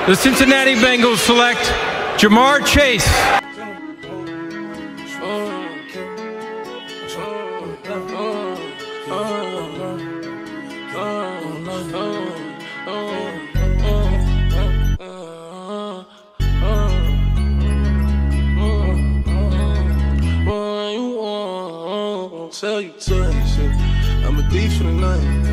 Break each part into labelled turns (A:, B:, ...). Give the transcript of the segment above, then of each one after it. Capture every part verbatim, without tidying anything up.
A: The Cincinnati Bengals select Ja'Marr Chase.
B: Tell you twice, I'm a thief for the night.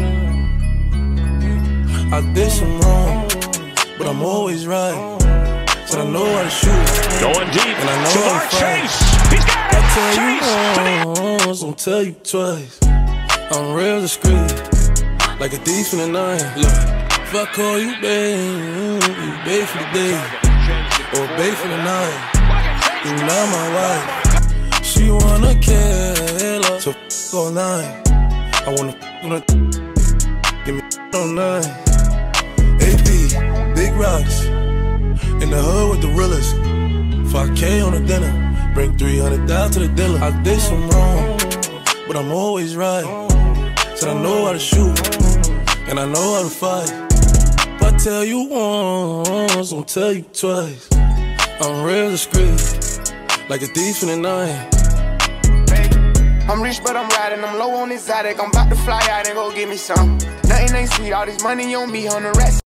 B: I did some wrong, but I'm always right. Said I know how to shoot,
C: going deep.
B: And I know
C: Ja'Marr
B: how to fight.
C: Chase. He's got it.
B: I tell
C: Chase
B: you once, don't tell you twice. I'm real discreet, like a thief in the night. Look, if I call you babe, you babe for the day, or babe for the night. You not my wife. She wanna kill her, so f all night. I wanna f on her, give me f all night. A P, big rocks, in the hood with the realest. five K on the dinner, bring three hundred down to the dealer. I did some wrong, but I'm always right. Said I know how to shoot, and I know how to fight. If I tell you once, don't tell you twice. I'm real discreet, like a thief in the night.
D: I'm rich, but I'm riding, I'm low on exotic. I'm about to fly out and go get me some. Nothing ain't sweet, all this money on me, on the rest.